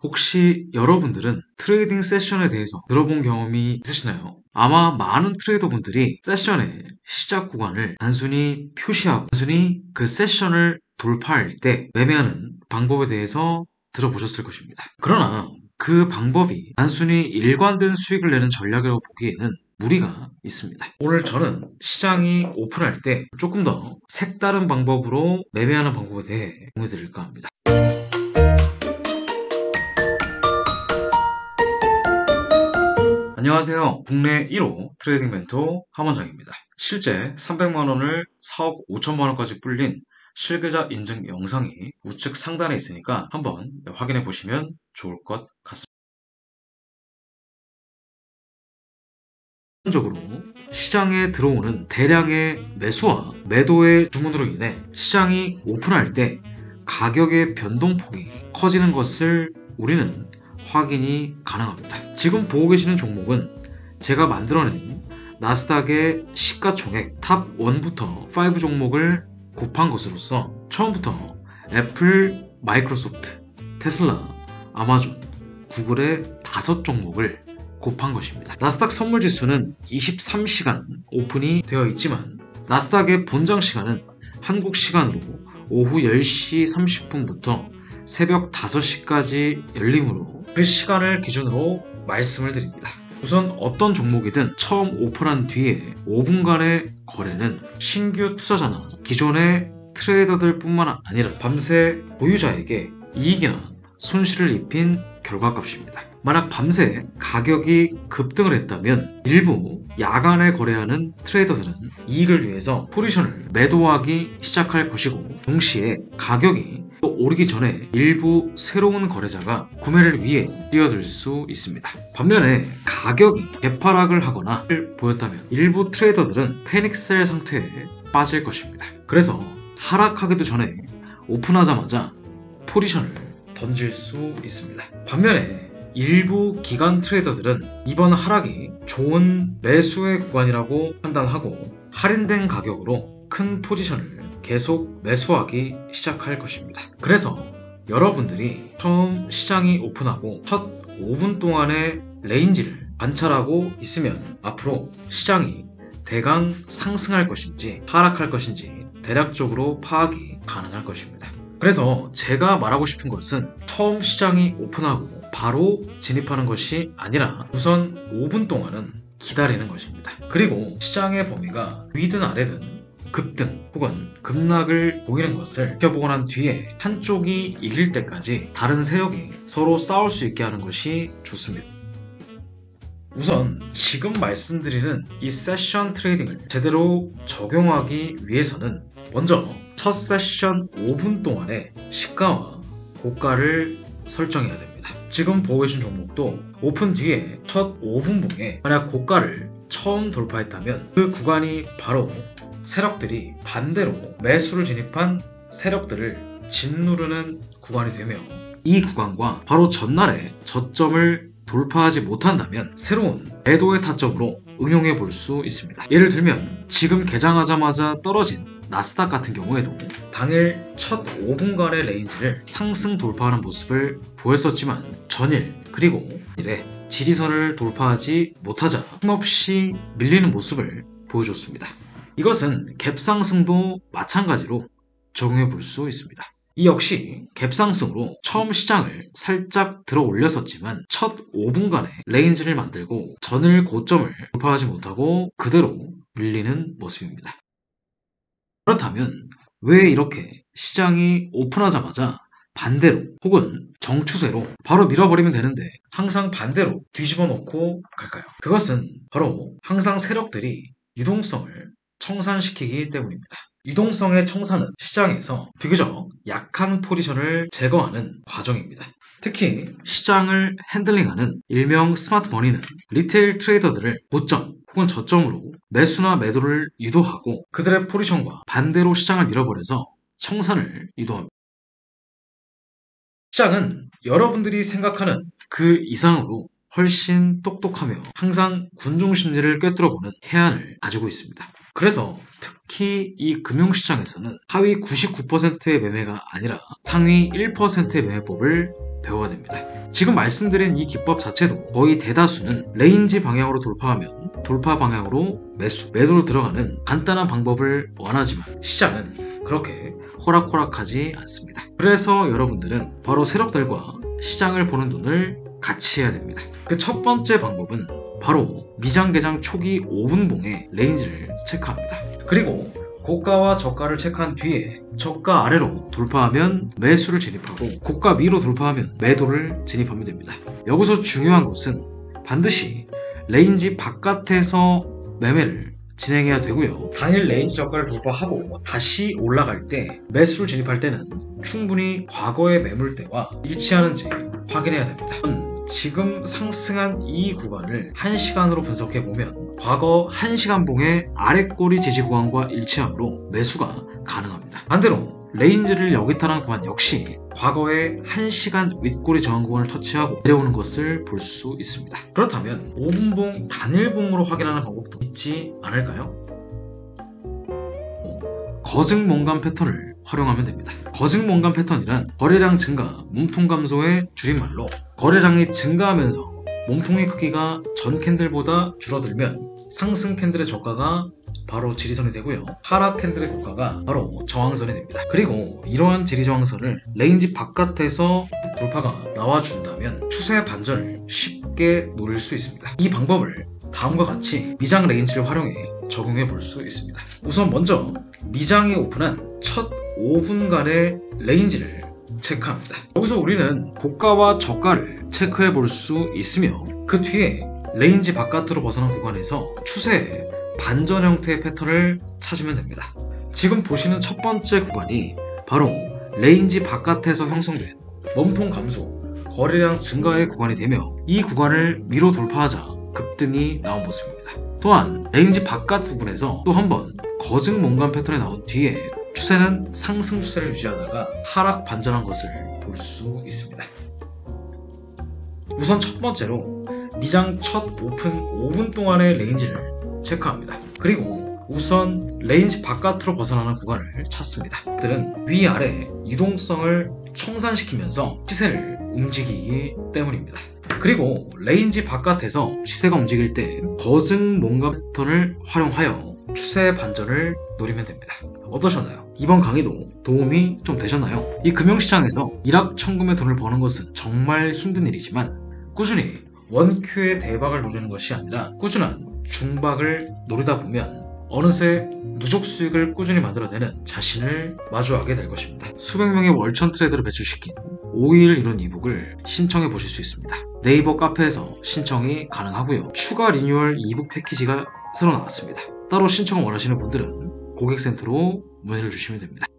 혹시 여러분들은 트레이딩 세션에 대해서 들어본 경험이 있으시나요? 아마 많은 트레이더분들이 세션의 시작 구간을 단순히 표시하고 단순히 그 세션을 돌파할 때 매매하는 방법에 대해서 들어보셨을 것입니다. 그러나 그 방법이 단순히 일관된 수익을 내는 전략이라고 보기에는 무리가 있습니다. 오늘 저는 시장이 오픈할 때 조금 더 색다른 방법으로 매매하는 방법에 대해 공유드릴까 합니다. 안녕하세요. 국내 1호 트레이딩 멘토 함원장입니다. 실제 300만원을 4억 5천만원까지 불린 실계좌 인증 영상이 우측 상단에 있으니까 한번 확인해 보시면 좋을 것 같습니다. 기본적으로 시장에 들어오는 대량의 매수와 매도의 주문으로 인해 시장이 오픈할 때 가격의 변동폭이 커지는 것을 우리는 확인이 가능합니다. 지금 보고 계시는 종목은 제가 만들어낸 나스닥의 시가총액 탑 1부터 5 종목을 곱한 것으로서 처음부터 애플, 마이크로소프트, 테슬라, 아마존, 구글의 5 종목을 곱한 것입니다. 나스닥 선물지수는 23시간 오픈이 되어 있지만 나스닥의 본장 시간은 한국 시간으로 오후 10시 30분부터 새벽 5시까지 열리므로 그 시간을 기준으로 말씀을 드립니다. 우선 어떤 종목이든 처음 오픈한 뒤에 5분간의 거래는 신규 투자자나 기존의 트레이더들 뿐만 아니라 밤새 보유자에게 이익이나 손실을 입힌 결과값입니다. 만약 밤새 가격이 급등을 했다면 일부 야간에 거래하는 트레이더들은 이익을 위해서 포지션을 매도하기 시작할 것이고, 동시에 가격이 또 오르기 전에 일부 새로운 거래자가 구매를 위해 뛰어들 수 있습니다. 반면에 가격이 개파락을 하거나 보였다면 일부 트레이더들은 패닉셀 상태에 빠질 것입니다. 그래서 하락하기도 전에 오픈하자마자 포지션을 던질 수 있습니다. 반면에 일부 기관 트레이더들은 이번 하락이 좋은 매수의 구간이라고 판단하고 할인된 가격으로 큰 포지션을 계속 매수하기 시작할 것입니다. 그래서 여러분들이 처음 시장이 오픈하고 첫 5분 동안의 레인지를 관찰하고 있으면 앞으로 시장이 대강 상승할 것인지 하락할 것인지 대략적으로 파악이 가능할 것입니다. 그래서 제가 말하고 싶은 것은 처음 시장이 오픈하고 바로 진입하는 것이 아니라 우선 5분 동안은 기다리는 것입니다. 그리고 시장의 범위가 위든 아래든 급등 혹은 급락을 보이는 것을 지켜보고 난 뒤에 한쪽이 이길 때까지 다른 세력이 서로 싸울 수 있게 하는 것이 좋습니다. 우선 지금 말씀드리는 이 세션 트레이딩을 제대로 적용하기 위해서는 먼저 첫 세션 5분 동안의 시가와 고가를 설정해야 됩니다. 지금 보고 계신 종목도 오픈 뒤에 첫 5분봉에 만약 고가를 처음 돌파했다면 그 구간이 바로 세력들이 반대로 매수를 진입한 세력들을 짓누르는 구간이 되며, 이 구간과 바로 전날에 저점을 돌파하지 못한다면 새로운 매도의 타점으로 응용해 볼 수 있습니다. 예를 들면 지금 개장하자마자 떨어진 나스닥 같은 경우에도 당일 첫 5분간의 레인지를 상승 돌파하는 모습을 보였었지만 전일 그리고 일에 지지선을 돌파하지 못하자 힘없이 밀리는 모습을 보여줬습니다. 이것은 갭상승도 마찬가지로 적용해 볼 수 있습니다. 이 역시 갭상승으로 처음 시장을 살짝 들어 올렸었지만 첫 5분간의 레인지를 만들고 전일 고점을 돌파하지 못하고 그대로 밀리는 모습입니다. 그렇다면 왜 이렇게 시장이 오픈하자마자 반대로 혹은 정추세로 바로 밀어버리면 되는데 항상 반대로 뒤집어 놓고 갈까요? 그것은 바로 항상 세력들이 유동성을 청산시키기 때문입니다. 유동성의 청산은 시장에서 비교적 약한 포지션을 제거하는 과정입니다. 특히 시장을 핸들링하는 일명 스마트머니는 리테일 트레이더들을 고점 혹은 저점으로 매수나 매도를 유도하고 그들의 포지션과 반대로 시장을 밀어버려서 청산을 유도합니다. 시장은 여러분들이 생각하는 그 이상으로 훨씬 똑똑하며 항상 군중심리를 꿰뚫어보는 해안을 가지고 있습니다. 그래서 특히 이 금융시장에서는 하위 99%의 매매가 아니라 상위 1%의 매매법을 배워야 됩니다. 지금 말씀드린 이 기법 자체도 거의 대다수는 레인지 방향으로 돌파하면 돌파 방향으로 매도로 들어가는 간단한 방법을 원하지만 시장은 그렇게 호락호락하지 않습니다. 그래서 여러분들은 바로 세력들과 시장을 보는 눈을 같이 해야 됩니다. 그 첫 번째 방법은 바로 미장개장 초기 5분봉의 레인지를 체크합니다. 그리고 고가와 저가를 체크한 뒤에 저가 아래로 돌파하면 매수를 진입하고 고가 위로 돌파하면 매도를 진입하면 됩니다. 여기서 중요한 것은 반드시 레인지 바깥에서 매매를 진행해야 되고요. 당일 레인지 저가를 돌파하고 다시 올라갈 때 매수를 진입할 때는 충분히 과거의 매물대와 일치하는지 확인해야 됩니다. 지금 상승한 이 구간을 1시간으로 분석해보면 과거 1시간 봉의 아랫꼬리 지지 구간과 일치하므로 매수가 가능합니다. 반대로 레인지를 여기탈한 구간 역시 과거의 1시간 윗꼬리 저항 구간을 터치하고 내려오는 것을 볼 수 있습니다. 그렇다면 5분봉 단일봉으로 확인하는 방법도 있지 않을까요? 거증몽감 패턴을 활용하면 됩니다. 거증몽감 패턴이란 거래량 증가, 몸통 감소의 줄임말로 거래량이 증가하면서 몸통의 크기가 전 캔들보다 줄어들면 상승 캔들의 저가가 바로 지리선이 되고요. 하락 캔들의 고가가 바로 저항선이 됩니다. 그리고 이러한 지리저항선을 레인지 바깥에서 돌파가 나와준다면 추세 반전을 쉽게 노릴 수 있습니다. 이 방법을 다음과 같이 미장 레인지를 활용해 적용해 볼 수 있습니다. 우선 먼저 미장이 오픈한 첫 5분간의 레인지를 체크합니다. 여기서 우리는 고가와 저가를 체크해 볼 수 있으며 그 뒤에 레인지 바깥으로 벗어난 구간에서 추세의 반전 형태의 패턴을 찾으면 됩니다. 지금 보시는 첫 번째 구간이 바로 레인지 바깥에서 형성된 몸통 감소, 거래량 증가의 구간이 되며 이 구간을 위로 돌파하자 급등이 나온 모습입니다. 또한 레인지 바깥 부분에서 또 한 번 거증 몽감 패턴이 나온 뒤에 추세는 상승 추세를 유지하다가 하락 반전한 것을 볼 수 있습니다. 우선 첫 번째로 미장 첫 오픈 5분 동안의 레인지를 체크합니다. 그리고 우선 레인지 바깥으로 벗어나는 구간을 찾습니다. 그들은 위아래 이동성을 청산시키면서 시세를 움직이기 때문입니다. 그리고 레인지 바깥에서 시세가 움직일 때 거증 몽감 패턴을 활용하여 추세 반전을 노리면 됩니다. 어떠셨나요? 이번 강의도 도움이 좀 되셨나요? 이 금융시장에서 일확천금의 돈을 버는 것은 정말 힘든 일이지만 꾸준히 원큐의 대박을 노리는 것이 아니라 꾸준한 중박을 노리다 보면 어느새 누적 수익을 꾸준히 만들어내는 자신을 마주하게 될 것입니다. 수백 명의 월천 트레이더를 배출시킨 5일 이론 이북을 신청해 보실 수 있습니다. 네이버 카페에서 신청이 가능하고요. 추가 리뉴얼 이북 패키지가 새로 나왔습니다. 따로 신청을 원하시는 분들은 고객센터로 문의를 주시면 됩니다.